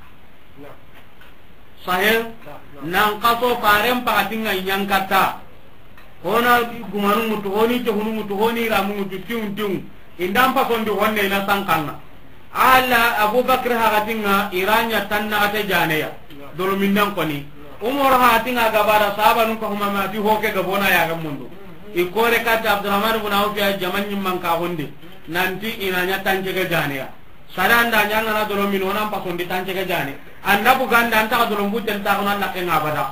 sahel nan kaso parem pakatinga inyangkata ona gumanu mutu honi to hunu mutu honi ramu mutu tiung indam pa kondi honne na sangkanga ala abubakar hakatinga iranya tanna ate janeya dolo mindang koni umar hakatinga gabara sahaba nun ko mama ti hoke gabona ya gamundu ikore kata abdurrahman ibn auf ya jaman nyimman ka honde nanti inanya tanje ga janeya saranda nyanga na dolo min ona pa kondi tanje ga jane anda buganda anta ka dolo mbutel ta kono na ke ngabada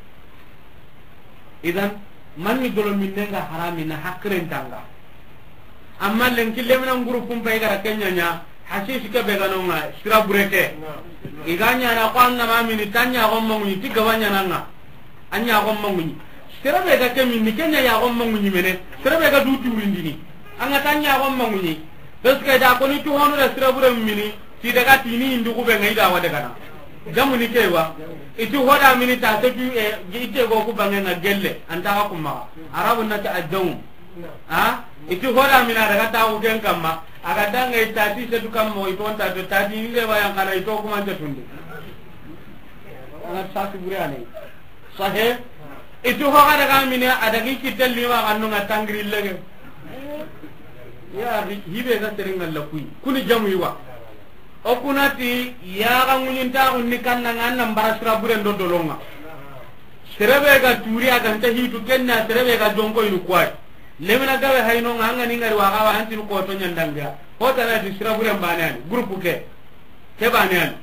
idan man ni dolo min nenga haramina hakren tanga amma len kille mena nguru pumpa igara kenya nya hasisi ke begano nga sira bureke iganya na kwanna mamini tanya gommo ni tigawanya nanga anya gommo ni sira bega ke min kenya ya gommo ni mene sira bega dutu windini anga tanya gommo ni peske da ko ni tu hono da sira bure mini ti daga tini indu ko be ngai da wada kana jamu ni kewa itu hoda mini ta te ju e ite go ku bangen na gelle anta ko ma arabu na ta adum ha itu hoda mina daga ta u ken kamma aga danga itati se du kam mo itonta to tadi ni le wayang kana ito ko man ta tunde ana sa tu bure ani sahe itu hoga daga mina adagi kitel ni wa kanu ngatangri lege ya hibe ga teringal la kuy kuni jamu yiwa okunati ya ga munyinta unni kanna nganna barasra bure ndo dolonga serebe ga turi aga nta hitu kenna serebe ga jonko inu kwai lemina gawe hayno nganga ni ngari waga wa antin ko to nyandanga ko tana di sirabure mbanan groupe ke banan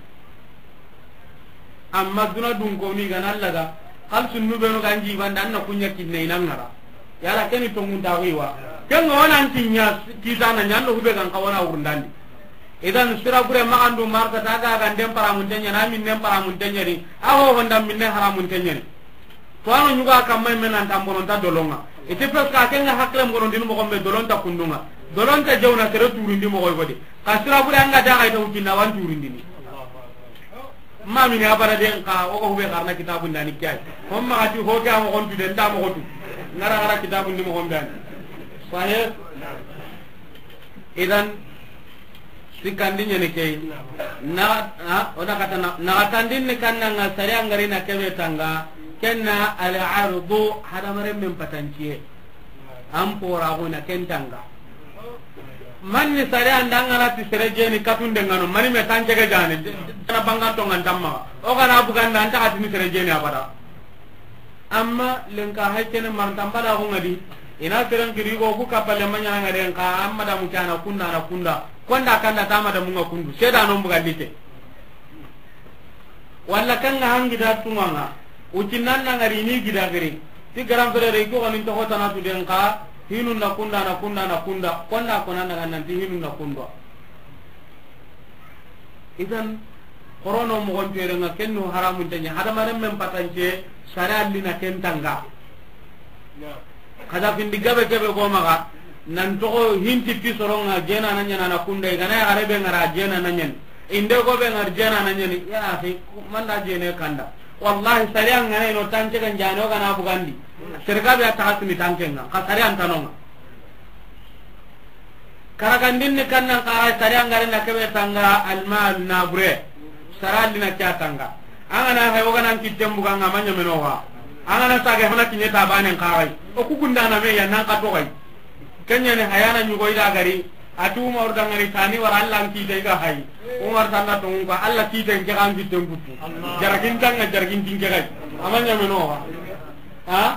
amma duna dun ko ni gan Allah ga kal sunnu be no ganji banda na kunya kinne inangara yala keni to ngunda wiwa ken ngona antinya kitana nyando hube kan kawana urundani idan sirabure magandu marka daga ga ndem para muntenya na min nem para muntenya ni aho honda minne haramun tenya ni to anu nyuga kam may menan tambonon ta dolonga ite pes ka kenga hakle ngoron dinu mo gombe dolon ta kundunga dolon ta jewna tere turindi mo goy godi kasira buri anga daga ita ukinna wan turindi ni mami ni abara den ka o ko hube karna kitabun dani kyai homma ati ho ga mo gon tuden da mo godu ngara ngara kitabun ni mo gombe sahih idan sikandinya ne kay na oda kata na tandin ni kanna ngasari angari na kebe tanga kenna al ardu hadamare men patancie ampora gona kentanga manni sare andanga na tisere ni katunde ngano mani me tanje ga jane na banga to ngandamma o kana bugan nan ta atini sere ni abada amma lenka haykene martamba da ko ngadi ina terang kiri go buka pale manya ngare ka amma da mutana kunda na kunda konda kanda tama da munga kundu seda no buga dite walla kan hangi da tunganga ucinan na ngari ni gida gari ti garam fere re ko onin to hota na tudeng ka hinun na kunda konda kona na nan ti hinun na kunda idan korono mo gon tere nga kenno haramun tanya hada maram mem patanje sara lina kentanga kada pindi gabe go maga nan to hinti ti soronga jena nanya na kunda igana arebe ngara jena nanya inde go be ngar jena nanya ni ya fi manda jene kanda wallahi sarian ngane no tanje kan jano kana bugandi serga be ta hatmi tankenga ka sarian tanonga karagandin ni kannan ka sarian ngare na kebe tanga almal nabre sarali na kya tanga angana hay wogana kitem buganga manya menowa angana sage hona kinye tabanen kawai o kukunda na me ya nan ka to kai kenya ne hayana nyugo ida gari atu umar dangani tani war Allah ki de ga hay umar tanna to ko Allah ki de ga ngi tem butu jaragin tanga jaragin tinge ga amanya meno ha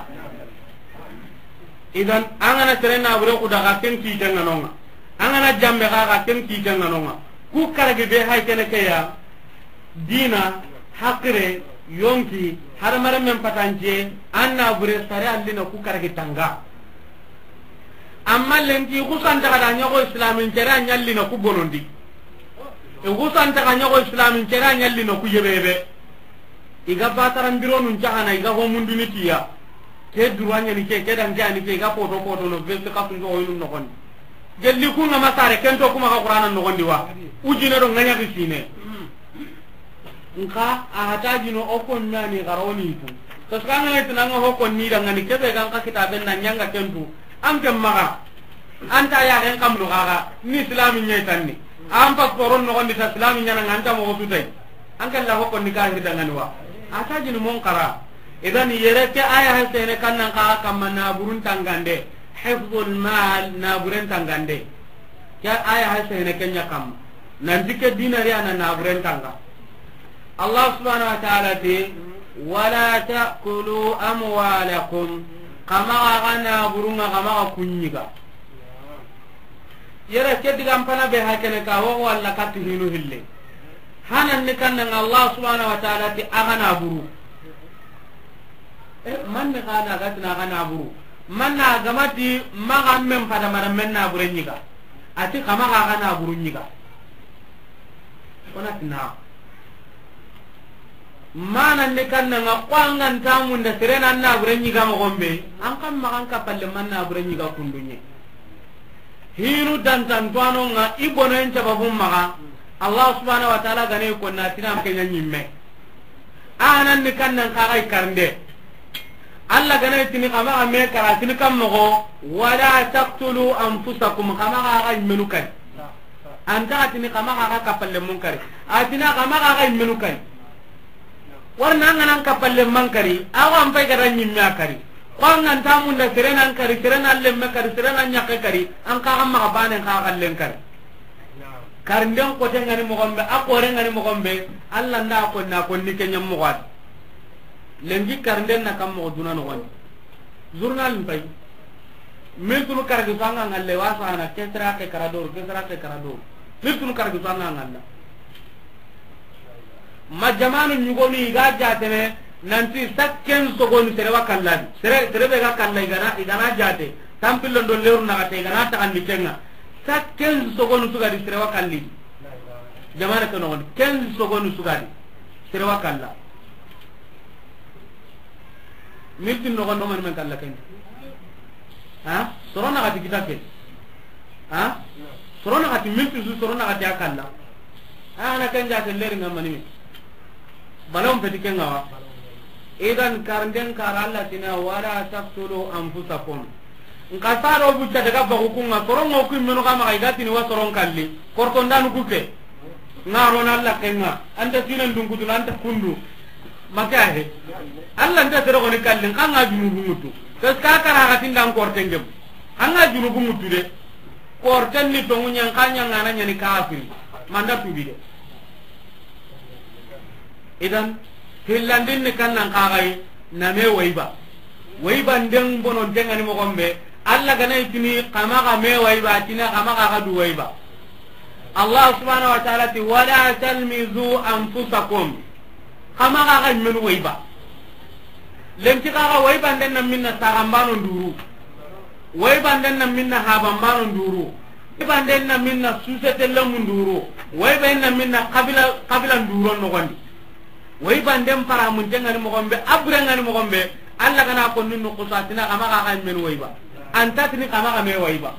idan angana serena bure ku daga ken ki de nganonga angana jambe ga ken ki de nganonga ku karage be hay kene ke ya dina hakre yonki har mare men patanje anna bure sare andina ku karage tanga amma lenki kusan ta kada nyago islamin cera nyalli na ku bonondi e kusan ta kada nyago islamin cera nyalli na ku yebebe iga bataran biro nun jahana iga ho munduni tiya ke duwanya ni ke dan jani ke iga foto no veste ka tun go yinu no kon gelli ku na masare kento kuma ka qur'anan no gondi wa ujine do nganya bisine nka a hataji no okon nani garoni tu to skanga ne tunanga ho kon ni dan ngani kebe gan ka kitaben nan nyanga kentu amke maga anta ya hen kamlu gaga ni islami nyaitanni am pasporon no gondi ta islami nyana nganta mo tutai ankan la hokon ni ka hidangan wa ataji ni munkara idan yere ke aya hasene kannan ka kamana burun tangande hifdhul mal na burun tangande ke aya hasene kenya kam nan dike dinari ana na burun tanga Allah subhanahu wa ta'ala ti wala ta'kulu amwalakum kama gana burunga kama kunyiga yere ke digam pana be hakene ka wo walla katihinu hille hanan ni kannan Allah subhanahu wa ta'ala ti agana buru man ne kana gatina agana buru manna gamati maga mem pada mara menna burenyiga ati kama agana burunyiga ona tina mana ne kanna nga kwangan tamu nda serena na burenyi ga mo gombe an kam magan ka palle manna burenyi ga kundunye hiru dan tan tuano nga ibono en tababum maga Allah subhanahu wa ta'ala gane ko na tinam kenya nyimme anan ne kanna ka ay karnde Allah gane tini kama ame kara tini kam mo wala taqtulu anfusakum kama ga ay menukai anta tini kama ga ka palle munkari atina kama ga ay menukai warna nganan kapalle mankari awan pay gara nyimma kari kwangan tamun da serena kari serena lemme kari serena nyaka kari an ka amma banen ka gallen kari karndon ko tengani mo gombe akore ngani mo gombe alla nda ko na ko ni kenya mo gad lengi karnden na kam mo dunan won journal pay miltunu karagi sanga ngalle wasana kesra ke karador miltunu karagi sanga ngalla majamanu nyugoni ga jatene nanti sakken sogoni serewa kalladi serebe ga kalla igana jate tampillo do leru na gate igana ta andi kenga sakken sogoni sugadi serewa kalli jamana kono on ken sogoni sugadi serewa kalla miltin no gondo man kalla ken ha sorona gati kitake ha sorona gati miltin su sorona gati akalla ana kan jate leri ngamani balon peti kenga wa idan karnden karalla tina wala taqtulu anfusakum nka saro bucca daga bagukunga korongo ku meno kama igati ni wasoron kalli kortondanu kuke ngaro nalla kenga anta sinan dungudu anta kundu makahe alla nda tere ko ni kalli kanga junubu mutu kes ka kara gatin dan kortengem anga junubu mutu de korten ni tongunya kanya ngana nyani kafir manda tubi de idan hillandin ni kannan kagai name waiba ndeng bonon tengani mo gombe alla gana itini kama ga me waiba tina kama ga du waiba Allah subhanahu wa ta'ala ti wala talmizu anfusakum kama ga men waiba lemti ga waiba den nan minna sarambano nduru waiba den nan minna habambano nduru waiba den nan minna susete lamu nduru waiba den nan minna qabila nduru no gondi way bandem para mun jengani mo gombe abrengani mo gombe alla kana ko nunno qusatina kama ka kan men wayba antatni kama ka me wayba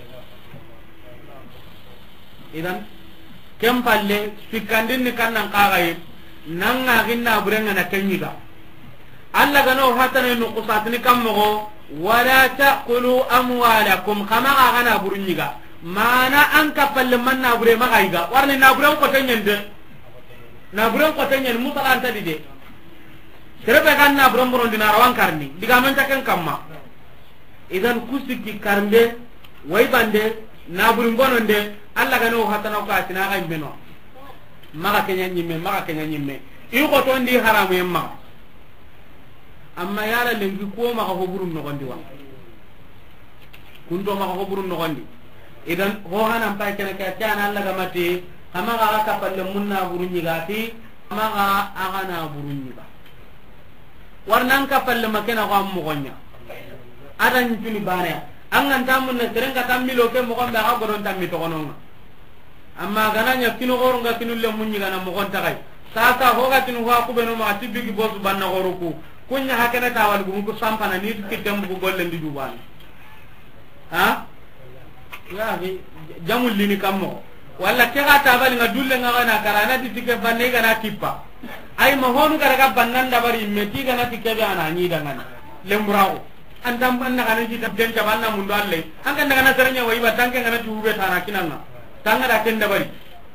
idan kem palle sikandin ni kannan kagai nanga ginna abrengana kenyiga alla kana o hatane no qusatini kammo wala taqulu amwalakum kama ka kana burunyiga mana an ka palle manna bure magaiga warni na bure ko tenyende na buron ko tanyen musala anta dide serebe kan na buron buron dina rawan karni diga man taken kamma idan kusiki karnde way bande na buron bononde alla gano hatana ko atina ga imbeno maka kenya nyimme i ko to ndi haramu yemma amma yala lengi ko maka ko burun no gondi wa kundo maka ko burun no gondi idan ho hanan pa kene ka tan alla ga mate kama ga ka palle munna burunyi gati kama ga agana burunyi ba warnan ka palle makena ko am mogonya adan tuni bane an an tamun na serenga tammilo ke mo gombe ga godon tammi to gononga amma gananya kinu goronga kinu le munyi gana mo gonta kai sasa ho ga tinu ha ku beno ma tibigi bosu banna goroku kunya hakene tawal gum ko sampana ni kitem bu golle ndi duban ha ya jamul lini kammo walla ke ga tabali nga dulle nga na karana di tike banne ga na tippa ay ma honu ga daga bannan da bari meti ga na tike ga na ni dangan lembrao andam banna ga ni tike den jabanna mun dalle an kan daga na serenya wai ba tanke ga na tuube tana kinanga tanga da ken da bari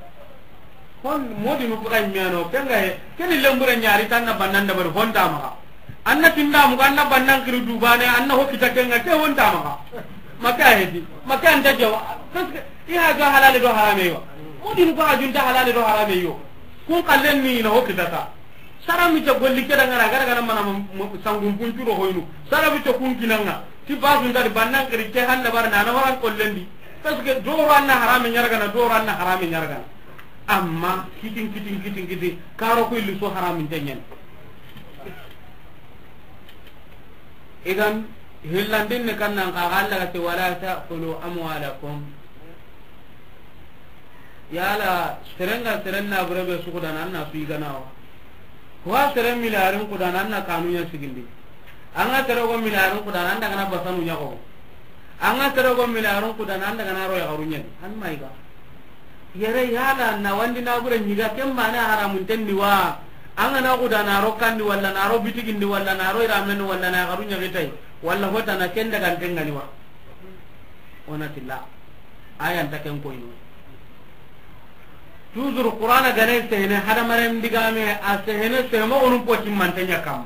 hon modi mu buga miano kenga he ken lembure nyaari tanna bannan da bari honda ma anna tinda mu ganna bannan kiru dubane anna ho kita kenga ke honda ma maka hedi maka anda jawa iha ga halale do harame yo mudin ko ajun ta halale do harame yo kun kallen ni na hokita ta sarami to golli ke daga gara mana sangum puncu ro hoynu sarami to kun kinanga ti basun ta bannan kri ke handa bar na waran kollendi parce que do ranna harame nyarga amma kitin karo ko illu so haramin tenyen idan hillandin ne kannan ka Allah ta wala ta'kulu amwalakum yala serenna burebe su kudan anna su iganawa wa seren milarin kudan anna kanunya sigindi anga terego milarin kudan anda kana basanu nyako anga terego milarin kudan anda kana roya garunya an maiga yare yala na wandi na gure nyiga kemma na haramun tenni wa anga na kudan na rokandi walla na ro bitigindi walla na ro iramen walla na garunya gitai walla hota na kenda kan tengani wa onatilla ayan taken koyno toujours qur'ana gane sehne hada maren digame a sehne semo onum poti mantenya kam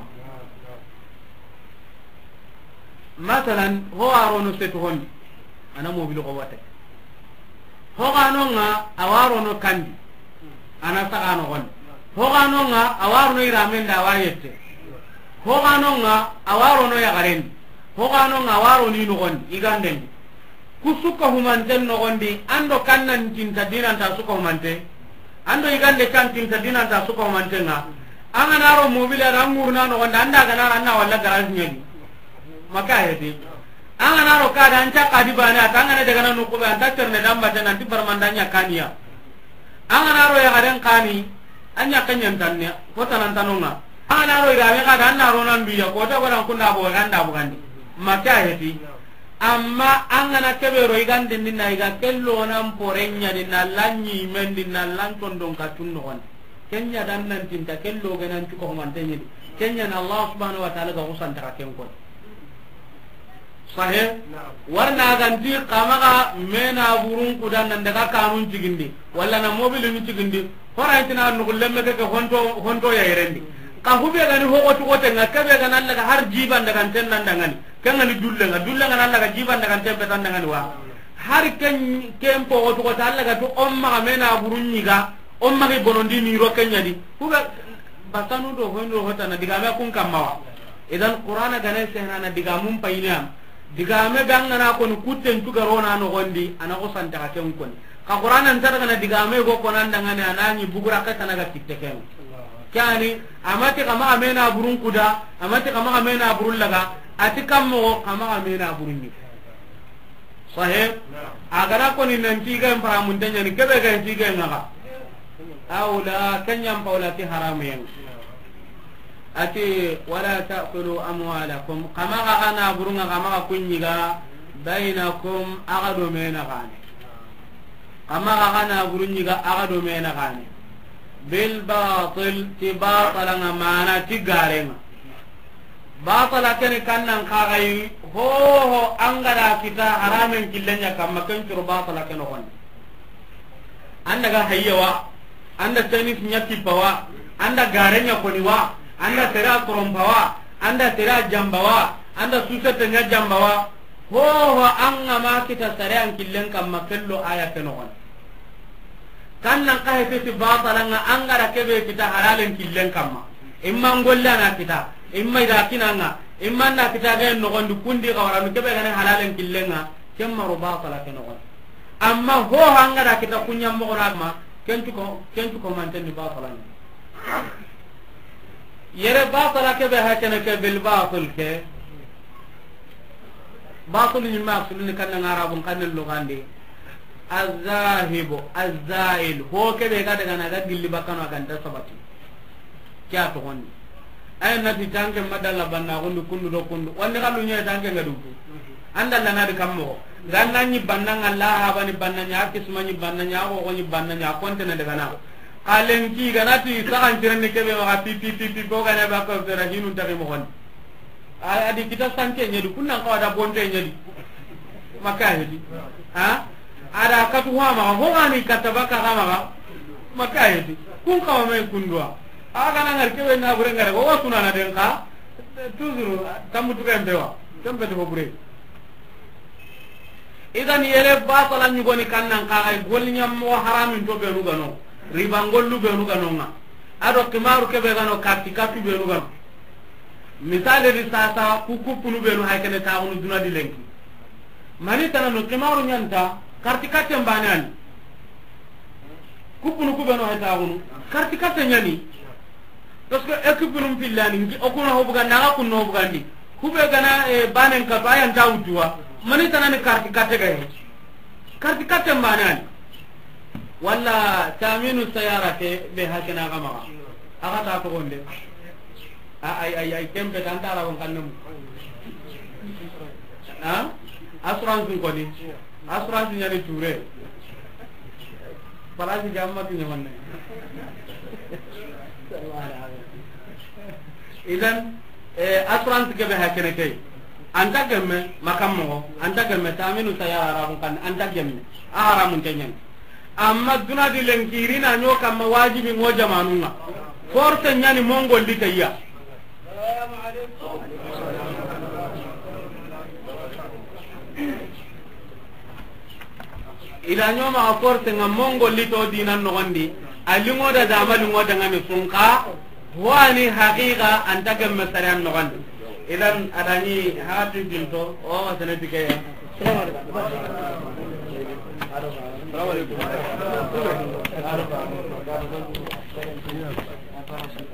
masalan ho arono setu hondi ana mobile ko wate ho ganonga awarono kandi ana sagano gon ho ganonga awarono iramen da wayete ho ganonga awarono ya garendi ho gano ngawaro ni no gondi iganden kusuka humanten no gondi ando kannan tinta dinan ta suka humante ando igande kan tinta dinan ta suka humante nga anga naro mobile rangurna no gonda anda kana ranna walla garage nyadi maka hedi anga naro kada anca kadi bana tanga ne daga nanu ko ba tacerne damba tan anti permandanya kania anga naro ya gaden kani anya kanyan tannya kota nan tanonga anga naro ira me kada naro nan biya kota ko dan kunda bo ganda bugandi maka hedi amma anga na kebero igande ninna iga kello nan porenya dinna lanyi men dinna lan tondon katunno on kenya dan nan tinta kello ganan ko mantenye kenya na Allah subhanahu wa ta'ala ga usan ta ken ko sahih warna ganti kamaga mena burun kudan nan daga kanun cigindi walla na mobile ni cigindi horatina no lemme ke honto ya irendi ka hube gani ho otu ote ngakabe ga nan daga har jiban daga ten nan dangani kan ni dulle nga nan daga jiban daga ten petan dangani wa har ken kempo otu ko Allah ga to omma mena burun nyiga omma ke bonondi ni ro kenya di huga batanu do hondo hotana diga me kun kamma idan qur'ana gane sehna na diga mum payina diga me bangana ko ni kutten tugarona no gondi ana ko santa ka ken kon ka qur'ana ntara kana diga me go konan dangane anani bugura ka tanaga kitte ken kani amati kama amena burun kuda amati kama amena burun laga ati kammo kama amena burun ni sahih agara ko ni nanti ga para muntanya ni kebe ga tiga ngaka awla kanyam paulati haram yang ati wala ta'kulu amwalakum kama ana burunga kama kunyiga bainakum agado mena gane kama ana burunyiga agado mena gane bil batil tibatala ngamana tigarenga batala kene kannan kagai ho angara kita haramen killenya kama kan tur batala kene hon anda ga hayyawa anda tanis nyati pawa anda garenya koniwa anda tera korompawa anda tera jambawa anda susete nya jambawa ho anga ma kita sarean killen kam makello aya kenon kannan ka hete batalanga anga rakebe kita halalen killen kamma imma ngollana kita imma ida kinanga imma na kita ga no gondu kundi kawara mi kebe ga halalen killenga kemma ro batala kenon amma ho anga da kita kunyam mo rama kentu ko manten ni batalanga yere batala ke be hakene ke bil batil ke batil ni maqsul ni kan arabun kan lugande az-zahib az-zail ho ke be ga daga na ga gilli bakano kan ta sabati kya to honni ay na ti tanke madalla banna gondu kundu do kundu wonni kalu nya tanke ngadu anda na di kammo ganna ni banna ngalla ha bani banna nya kismani banna nya ko ni banna nya konte na daga na alen ki ganati sakan tirenne kebe ma pipi ko gane ba ko dara hinu tari mo hon adi kita sanke nyedi kunna ko ada bonde nyedi maka hedi ha ada katu ha ma ho ani kataba ka ma maka hedi kun ka ma kundwa aga na ngar kebe na bure ngare wo sunana den ka tuzuru tamu tukem dewa tembe to bure idan yele ba ko lan nyugoni kannan ka ay golnyam mo haramin to be rugano ribangollu be nu ganonga ado kimaru kebe gano katikatu be nu gano misale di sasa kukupunu be nu haykene taunu duna di lenki mani tanano kimaru nyanta katikate mbanani kupunu ku be nu haytaunu katikate nyani parce que ekipunu pillani ngi okuna hobuga naga kunno bugandi kube gana banen ka bayan tawtuwa mani tanani katikate gaye katikate mbanani walla taminu sayarate be hakena gama aga ta ko gonde ay tembe tantara won kannum ha assurance ko ni assurance nyani touré palasi jamma ti nyamanne idan assurance ke be hakene kay anta gemme makammo anta gemme taminu sayara won kan anta gemme haramun tenyen amma duna di lenkirina nyo kam wajibi mo jamanunga forte nyani mongol di tayya assalamu alaykum ila nyo ma forte ngam mongol li to dinan no gondi alingo da zamalu ngoda ngami sunka wani haqiqa anta gam masaran no gondi idan adani hatu ginto o wasana tikaya assalamu alaikum